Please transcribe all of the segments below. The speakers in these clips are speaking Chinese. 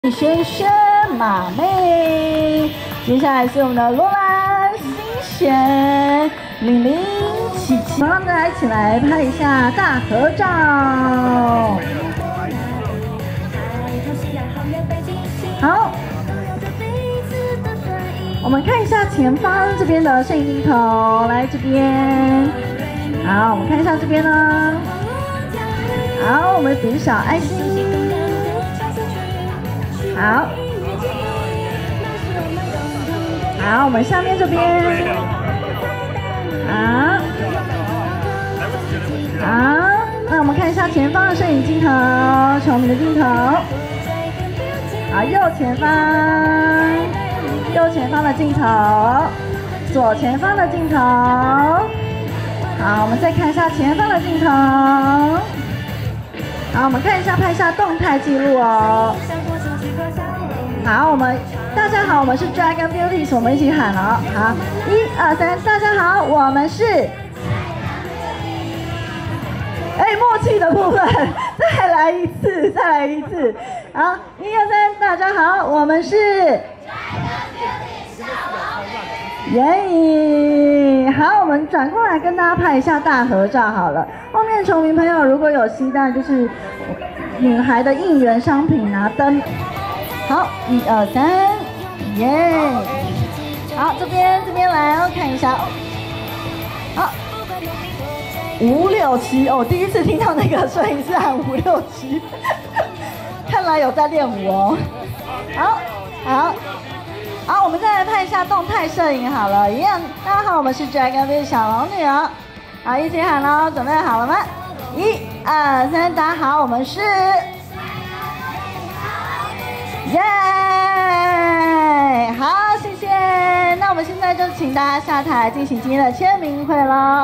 轩轩、马妹，接下来是我们的罗兰、新贤、玲玲、琪琪，让大家一起来拍一下大合照。好，我们看一下前方这边的摄影镜头，来这边。好，我们看一下这边呢。好，我们比小爱心。 好，好，我们下面这边，好，好，那我们看一下前方的摄影镜头，球迷的镜头，好，右前方的镜头，左前方的镜头，好，我们再看一下前方的镜头，好，我们看一下拍下动态记录哦。 好，大家好，我们是 Dragon Beauty， 我们一起喊哦。好，1、2、3，大家好，我们是。默契的部分，再来一次。好，1、2、3，大家好，我们是。耶！好，我们转过来跟大家拍一下大合照好了。后面球迷朋友如果有期待，就是女孩的应援商品啊，灯。 好，1、2、3，耶！好，这边来哦，看一下。好，5、6、7哦，第一次听到那个摄影师喊5、6、7，看来有在练舞哦。好，我们再来拍一下动态摄影好了，一样。大家好，我们是 Dragon Beauty 小龙女哦。好，一起喊喽，准备好了吗？1、2、3，大家好，我们是。 耶！好，谢谢。那我们现在就请大家下台进行今天的签名会喽。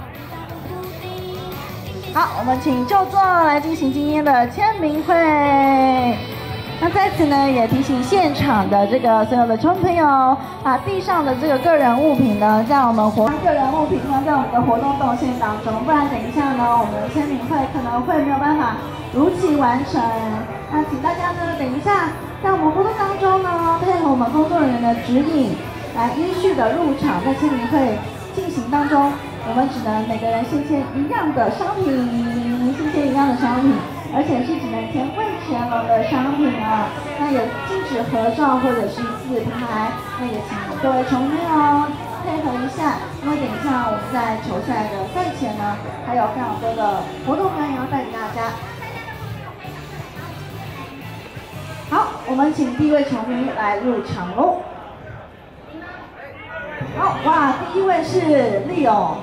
好，我们请就座来进行今天的签名会。那在此呢，也提醒现场的这个所有的球迷朋友，把地上的这个个人物品呢，在我们个人物品呢，在我们的活动动线当中，不然等一下呢，我们的签名会可能会没有办法如期完成。那请大家呢，等一下。 在我们活动当中呢，配合我们工作人员的指引，来依序的入场。在签名会进行当中，我们只能每个人献签一样的商品，而且是只能签未全龙的商品啊。那也禁止合照或者是自拍。那也请各位球迷哦配合一下，因为等一下我们在球赛的赛前呢，还有非常多的活动表演要带给大家。 好，我们请第一位球迷来入场喽。好，哇，第一位是Leo，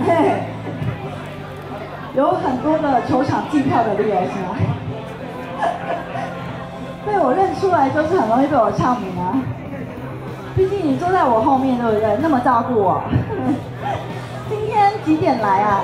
有很多个球场季票的Leo是吗？被我认出来就是很容易被我唱名啊。毕竟你坐在我后面，对不对？那么照顾我。今天几点来啊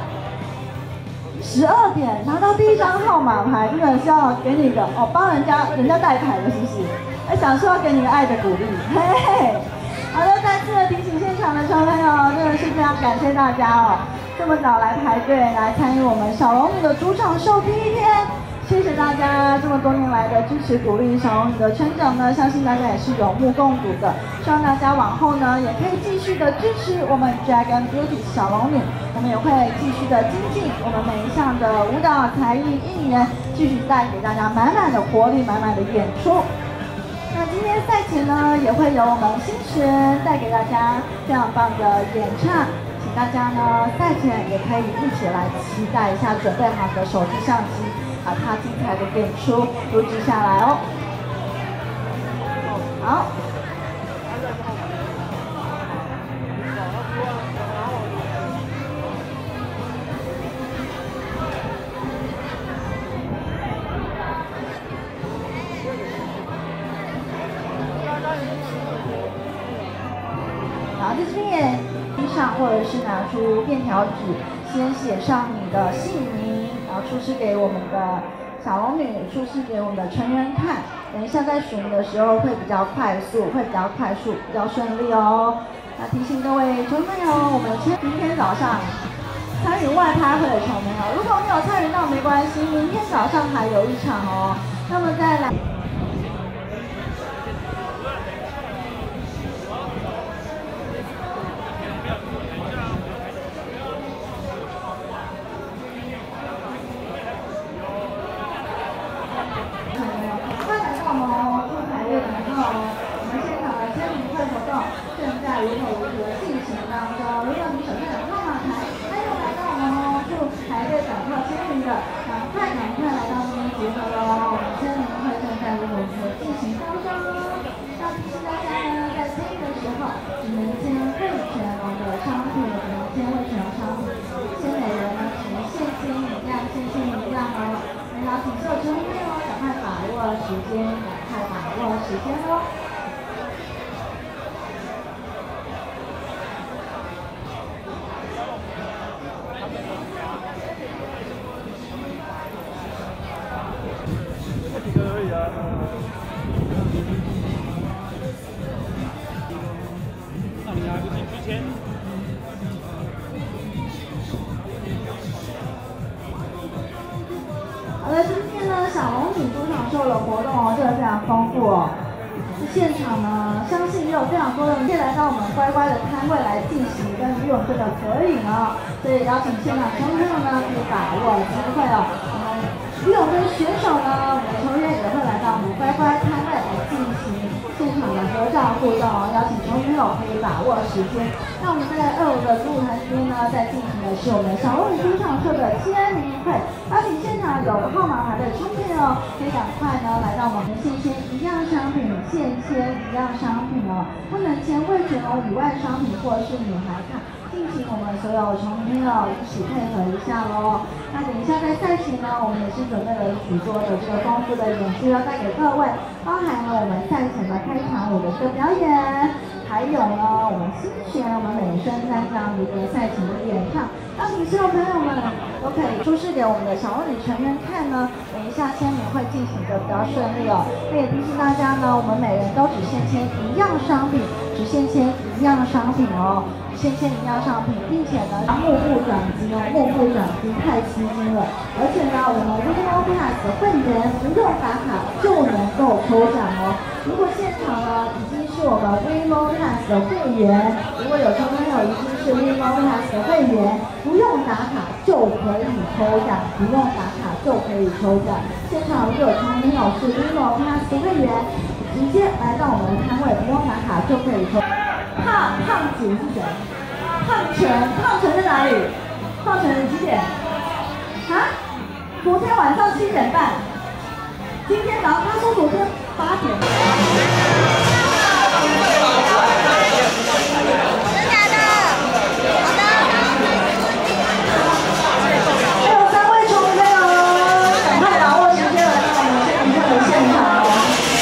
，Leo？12点拿到第一张号码牌，真的是要给你一个帮人家带牌的，是不是？想说要给你个爱的鼓励，嘿嘿。好的，再次的提醒现场的球朋友，真的是非常感谢大家哦，这么早来排队来参与我们小龙女的主场秀第一天。 谢谢大家这么多年来的支持鼓励，小龙女的成长呢，相信大家也是有目共睹的。希望大家往后呢，也可以继续的支持我们 Dragon Beauty 小龙女，我们也会继续的精进我们每一项的舞蹈、才艺、应援，继续带给大家满满的活力、满满的演出。那今天赛前呢，也会有我们新人带给大家非常棒的演唱。 请大家呢，赛前也可以一起来期待一下，准备好的手机相机，把它精彩的演出录制下来哦。好。好，在这边。 上或者是拿出便条纸，先写上你的姓名，然后出示给我们的小龙女，出示给我们的成员看。等一下在数名的时候会比较快速，比较顺利哦。那提醒各位球朋友，我们今天早上参与外拍会的球朋友，如果没有参与到没关系，明天早上还有一场哦。那么再来。 如火如荼的进行当中。如果你手上有号码牌，还有来到我们后排队赶快签名的，赶快来到这边集合喽！我们签名会正在如火如荼的进行当中。要提醒大家呢，在签名的时候，只能签汇全龙的商品，只能签汇全龙商品，签每人呢只能现签一样，现签一样哦。邀请所有成员哦，赶快把握时间，赶快把握时间哦。 几个而已啊。那你还不进去签？ 好的，今天呢，小龙女主场秀的活动哦，真的非常丰富哦。现场呢，相信也有非常多的人可以来到我们乖乖的摊位来进行跟游泳这个合影哦。所以邀请现场观众呢，可以把握机会哦。我们游泳跟选手呢，我们球员也会来到我们乖乖摊位来进行现场的合照互动哦。邀请球员友可以把握时间。那我们在2楼的露台这边呢，在进行的是我们小龙女主场秀的签名会。邀请现场有号码牌的充电哦，可以赶快呢来到我们现签一样商品，现签一样商品哦，不能签汇全龙以外商品或是女孩卡。敬请我们所有球迷哦一起配合一下喽。那等一下在赛前呢，我们也是准备了许多的这个丰富的演出要带给各位，包含了我们赛前的开场舞的这个表演，还有呢我们新选我们美声在这样的一个赛前的演唱。邀请所有朋友们都可以出示给我们的小龙女成员看呢，等一下签名会进行的比较顺利哦。那也提醒大家呢，我们每人都只限签一样商品，只限签一样商品哦。先签一样商品，并且呢，目不转睛哦，目不转睛太吸睛了。而且呢，我们 WeMo Plus 的会员不用打卡就能够抽奖哦。如果现场呢已经是我们 WeMo Plus 的会员，如果有球朋友已经是 WeMo Plus 的会员，不用打卡就可以抽奖，不用打卡就可以抽奖。现场如果有球朋友是 WeMo Plus 的会员，直接来到我们的摊位，不用打卡就可以抽。胖姐是谁？胖晨在哪里？胖晨几点？啊？昨天晚上7点半。今天早上他说昨天8点。真的假的？好的。还有3位球迷哦，赶快把握时间来到我们比赛的现场哦。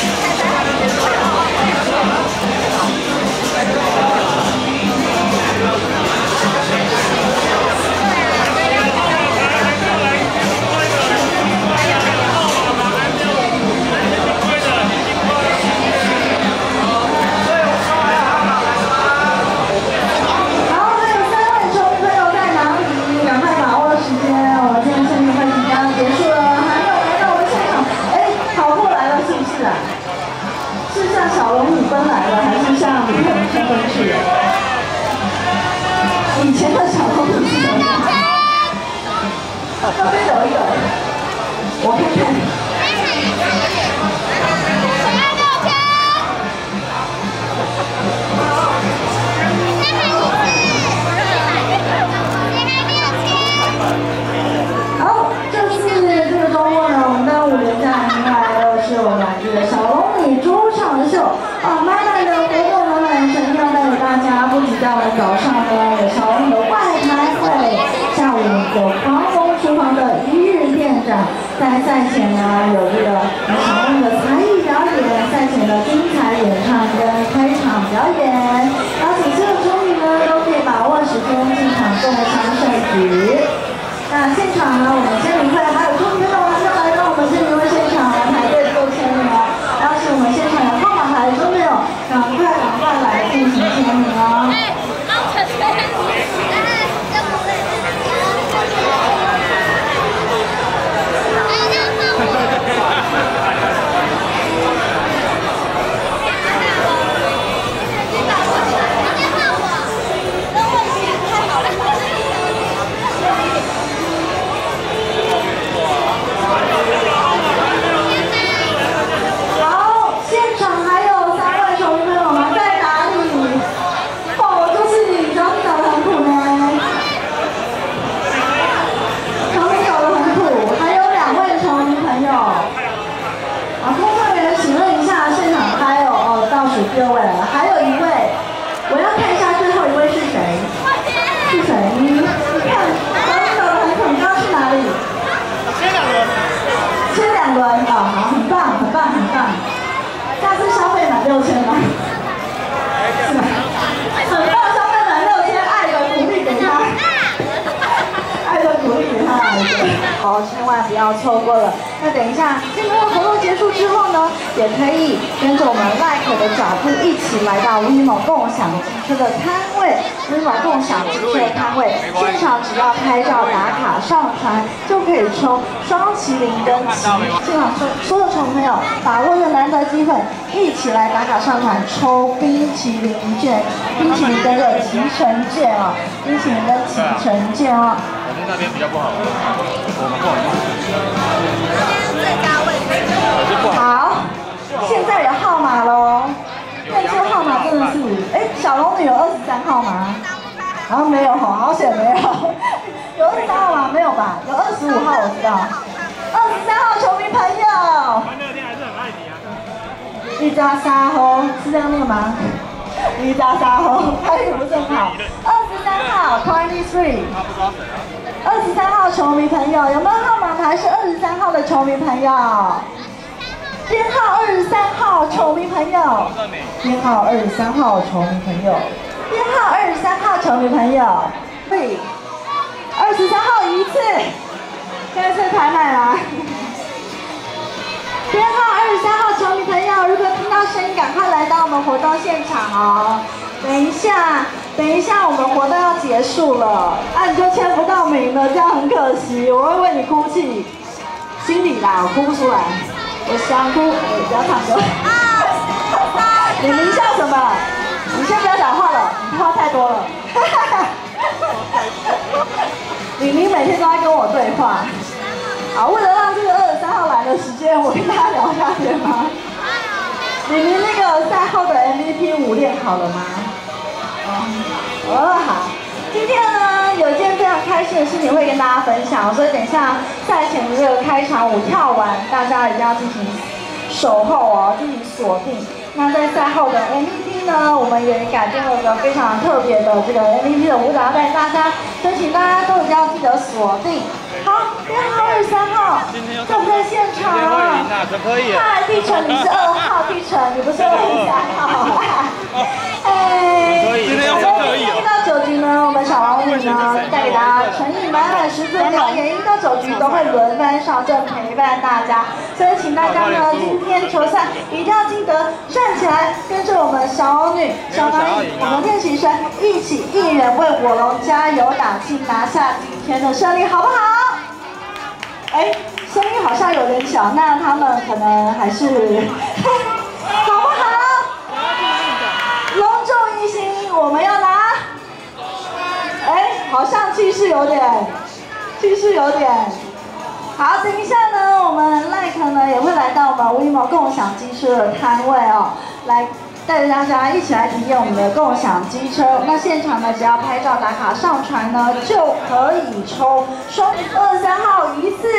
以前的小龙女是什么？这边有一个，我看看。好，这次这个周末呢，我们的5连假迎来的是我们这个小龙女主场秀啊，满满的活动，满满的诚意要带给大家。不仅在我们早上呢有小龙女的外拍会，下午有狂风厨房的一日店长，在赛前呢有这个小龙女的才艺表演，赛前的精彩演唱跟开场表演，邀请所有球迷呢都可以把握时间进场共襄盛举。那现场呢，我们签名会还有球迷朋友还没有来到我们签名会现场来排队做签名哦。邀请我们现场有号码牌的球迷友，赶快来进行签名哦。 第2位了，还有1位，我要看一下最后1位是谁？是谁？你看，小米走的很肯，刚刚去哪里？ 先2轮。 先2轮啊，好，很棒，很棒，很棒。下次消费满6000吗？是吗？很棒，消费满6000，爱的鼓励给他，爱的鼓励给他来着。好，千万不要错过了。那等一下，今天的活动结束之后呢，也可以跟着我们 Like 的脚步一起来到 WeMo 共享机车的摊位。WeMo 共享机车的摊位，现场只要拍照打卡上传，就可以抽双麒麟跟现场所有小朋友把握着难得机会，一起来打卡上传抽冰淇淋券，冰淇淋跟着骑乘券哦，冰淇淋跟骑乘券哦。 我们那边比较不好，我们不好意思。 好，现在有号码喽。那这号码真的是，小龙女有23号吗？好像没有，好险没有。有23号吗？没有吧？有25号我知道。23号球迷朋友。 那天还是很爱你啊。 一扎沙吼，是这样念吗？一扎沙吼，他语不是很好。23号 23。23号球迷朋友，有没有号码牌是23号的球迷朋友？编号23号球迷朋友，编号23号球迷朋友，编号23号球迷朋友，对，23号一次，现在是排满了。编号23号球迷朋友，如果听到声音，赶快来到我们活动现场哦。等一下，我们活动要结束了，你就签不到名了，这样很可惜，我会为你哭泣，心里啦，我哭不出来，我想哭，不要唱歌。你狞笑什么？你先不要讲话了，你话太多了。李明每天都在跟我对话。好，为了让这个23号来的时间，我跟大家聊一下天吗？李明那个赛后的 MVP 舞练好了吗？好。今天呢，有一件非常开心的事情会跟大家分享，所以等一下赛前的这个开场舞跳完，大家一定要进行守候哦，进行锁定。那在赛后的 MVP 呢，我们也改编了一个非常特别的这个 MVP 的舞蹈要带大家，所以请大家都一定要记得锁定。好，编号23号，在不在现场啊？嗨，地成，你是2号，地成，你不是23号。 今天要可以 1到9局呢，我们小王女呢带给大家诚意满满10分表演，1到9局都会轮番上阵陪伴大家，所以请大家呢今天球赛一定要记得站起来，跟着我们小女、小男女，我们练习生一起一人为火龙加油打气，拿下今天的胜利，好不好？声音好像有点小，那他们可能还是好不好？隆重一心，我们要拿。好像气势有点。好，等一下呢，我们 Like 呢也会来到我们 WeMo 共享机车的摊位哦，来带着大家一起来体验我们的共享机车。那现场呢，只要拍照打卡上传呢，就可以抽双23号一次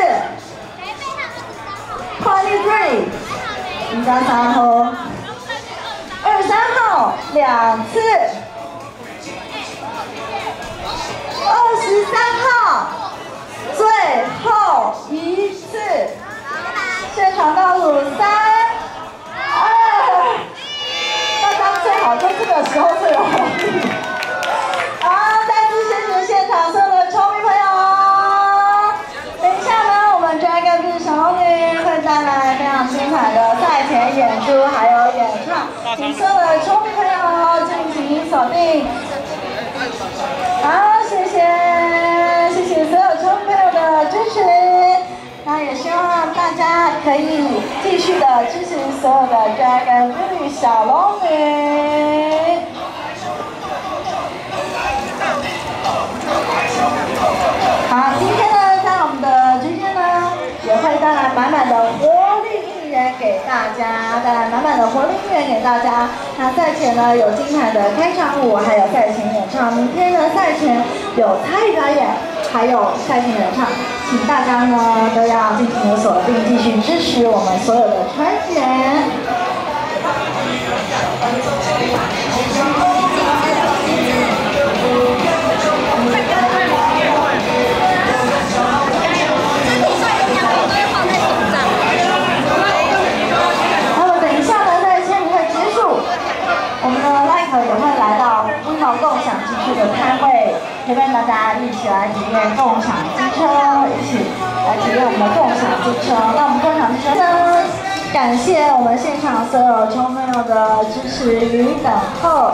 ，23一加3号，23号2次。23号，最后一次，现场倒数3、2，大家最好就这个时候最有活力。好，再次谢谢现场所有的球迷朋友。等一下呢，我们 Dragon Beat 小龙女会带来非常精彩的赛前演出，还有演唱，请所有的球迷朋友进行锁定。好，谢谢所有球迷朋友的支持，那也希望大家可以继续的支持所有的 Dragon Beat 小龙女。好，今天呢，在我们的直播间呢，也会带来满满的活力应援给大家，带来满满的活力应援给大家。那赛前呢有精彩的开场舞，还有赛前演唱。明天呢赛前有才艺表演，还有赛前演唱，请大家呢都要进行锁定，继续支持我们所有的成员。 这个摊位，陪伴大家一起来体验共享机车，一起来体验我们的共享机车。那我们共享机车呢，感谢我们现场所有冲朋友的支持与等候。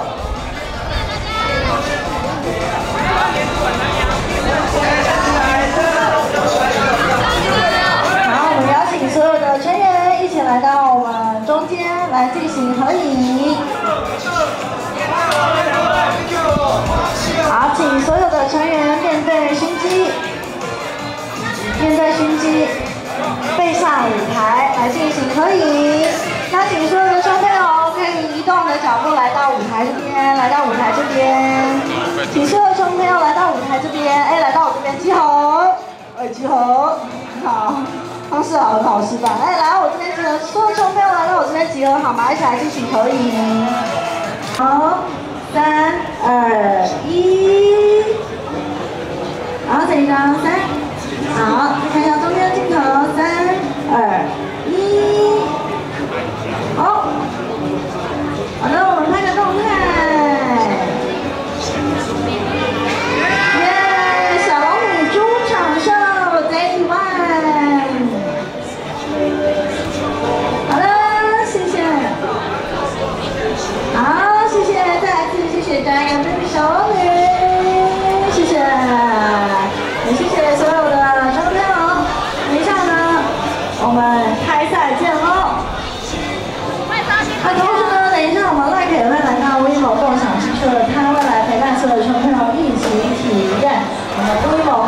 好，我们邀请所有的成员一起来到我们中间来进行合影。好，请所有的成员面对熏鸡，背上舞台来进行合影。那请所有的小朋友可以移动的脚步来到舞台这边，请所有的小朋友来到舞台这边，来到我这边集合，集合，好，方式好，很好示范。来到我这边集合，所有小朋友来到我这边集合好吗？一起来进行合影。好，3、2、1，好，这一张3，好，看一下中间的镜头，3、2、1，好，好的，我们拍个动态，耶，小龙女猪场秀 Day 1，好的，谢谢，好。谢谢，再来一次谢谢大家的小龙女，谢谢，也谢谢所有的小朋友。等一下呢，我们开赛见喽。那同时呢，等一下我们 Like 也会来到 WeMo 共享机车的摊位来陪伴所有的小朋友一起体验我们 WeMo